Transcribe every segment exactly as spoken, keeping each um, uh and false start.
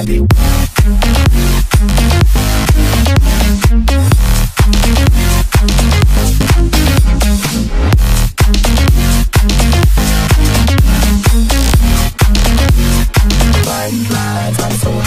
happy. Blind lights, I'm so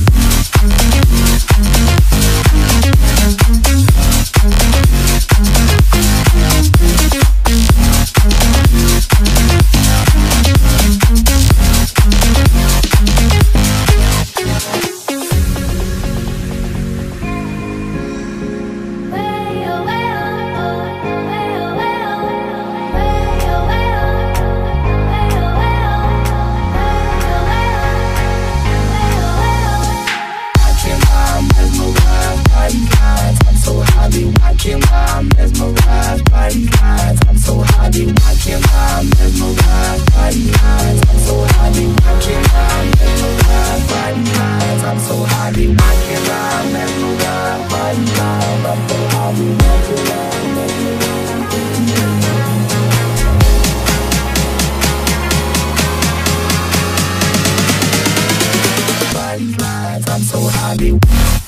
watching my mesmerized blind lights. I'm so happy watching my mesmerized blind lights. I'm so happy watching my mesmerized blind lights. I'm so happy watching my mesmerized blind lights. I'm so happy watching my mesmerized blind lights. I'm so happy.